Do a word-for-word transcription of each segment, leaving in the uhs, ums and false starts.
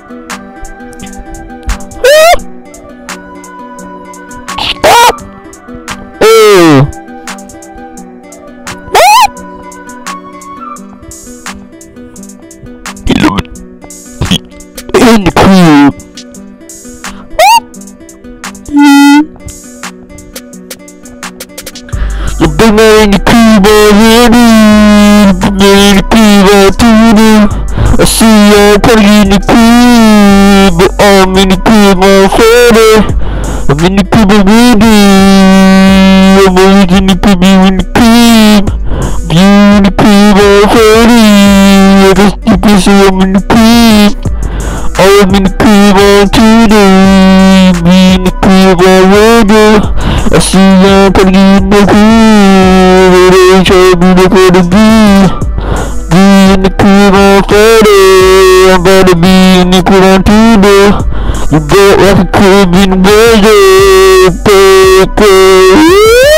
Stop! Oh! In the crib. The big man in the crib already. The big man in the crib already. I see y'all party in the crib, but I'm in the crib already. I'm in the crib already. I'm always in the crib, you in the crib. You in the crib already. I just you can see I'm in the crib. I'm in the crib on today. Me in the crib already. I see y'all party in the crib. It ain't trying to be the for the be. Be in the crib on Friday. I'm about to be in the crib on Tuesday. You got like a crib in the weather. Baby.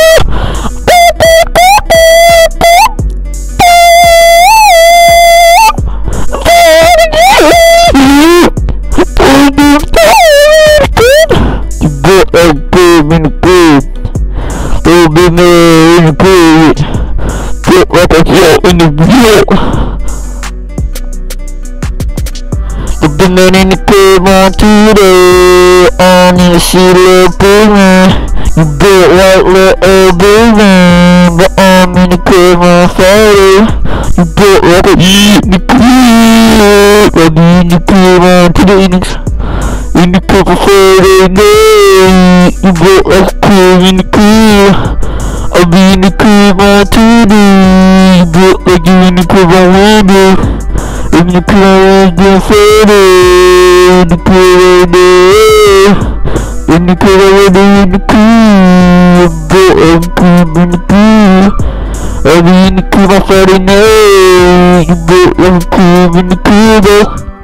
In the crib, little bit man in the crib, get like a hell in the wheel. The big man in the crib on today, I need to see little big man. You get like little big man, but I'm in the crib on Friday. You get like a eat in the crib, I be in the crib on today. In the crib for Friday night, you get like a crib in the crib. I'll be in the crib on Tuesday. You get like you in the crib on Wednesday. In the crib on Wednesday and Friday. In the crib right there. In the crib already in the crib. You get like a crib in the crib. I'll be in the crib on Friday night. You get like a crib in the crib.